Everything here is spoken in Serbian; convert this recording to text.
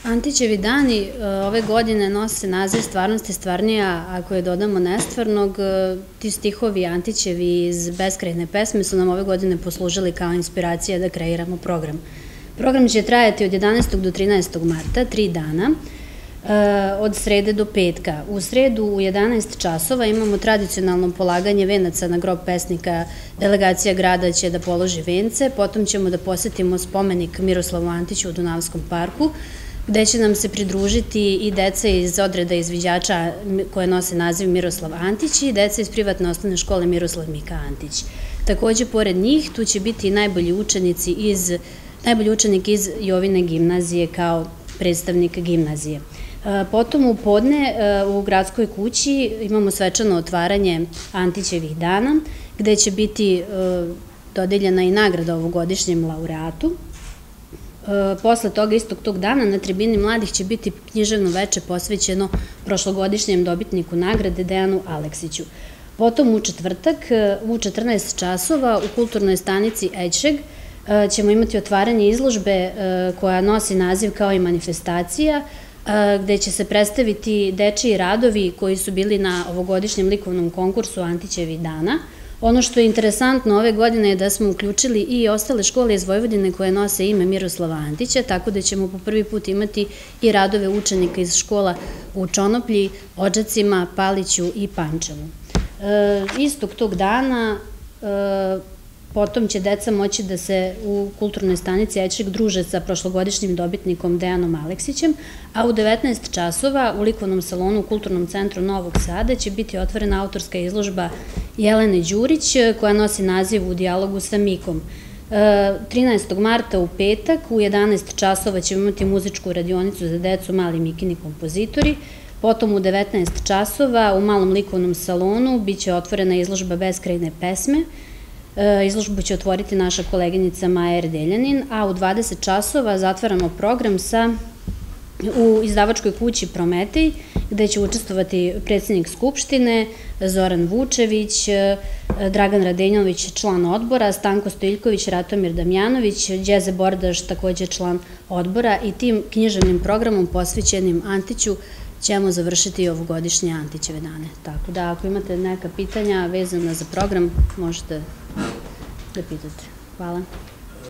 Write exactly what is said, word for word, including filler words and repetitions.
Antićevi dani ove godine nose naziv Stvarnost je stvarnija ako je dodamo nestvarnog. Ti stihovi Antićevi iz Beskrajne pesme su nam ove godine poslužili kao inspiracija da kreiramo program. Program će trajati od jedanaestog do trinaestog marta, tri dana, od srede do petka. U sredu u jedanaest časova imamo tradicionalno polaganje venaca na grob pesnika. Delegacija grada će da položi vence, potom ćemo da posetimo spomenik Miroslavu Antiću u Dunavskom parku, gde će nam se pridružiti i deca iz odreda izviđača koje nose naziv Miroslav Antić i deca iz privatne osnovne škole Miroslav Mika Antić. Takođe, pored njih, tu će biti i najbolji učenici iz, najbolji učenik iz Jovine gimnazije kao predstavnik gimnazije. Potom u podne u gradskoj kući imamo svečano otvaranje Antićevih dana, gde će biti dodeljena i nagrada ovogodišnjem laureatu. Posle toga, istog tog dana, na tribini mladih će biti književno veče posvećeno prošlogodišnjem dobitniku nagrade Dejanu Aleksiću. Potom u četvrtak, u četrnaest časova, u kulturnoj stanici Ejčeg ćemo imati otvaranje izložbe koja nosi naziv kao i manifestacija, gde će se predstaviti dečiji radovi koji su bili na ovogodišnjem likovnom konkursu Antićevih dana. Ono što je interesantno ove godine je da smo uključili i ostale škole iz Vojvodine koje nose ime Miroslava Antića, tako da ćemo po prvi put imati i radove učenika iz škola u Čonoplji, Odžacima, Paliću i Pančevu. Istog tog dana potom će deca moći da se u kulturnoj stanici Ejčeg druže sa prošlogodišnjim dobitnikom Dejanom Aleksićem, a u devetnaest časova u likovnom salonu u Kulturnom centru Novog Sada će biti otvorena autorska izložba Jelene Đurić koja nosi naziv U dijalogu sa Mikom. trinaestog marta u petak u jedanaest časova ćemo imati muzičku radionicu za decu Mali Mikini kompozitori, potom u devetnaest časova u malom likovnom salonu biće otvorena izložba Beskrajne pesme. Izložbu će otvoriti naša koleginica Maja Erdeljanin, a u dvadeset časova zatvaramo program sa u izdavačkoj kući Prometej, gde će učestvovati predsjednik Skupštine, Zoran Vučević, Dragan Radenjović, član odbora, Stanko Stojiljković, Ratomir Damjanović, Đeze Bordaš, takođe član odbora, i tim književnim programom posvećenim Antiću ćemo završiti ovogodišnje Antićeve dane. Tako da, ako imate neka pitanja vezana za program, možete da pitate. Hvala.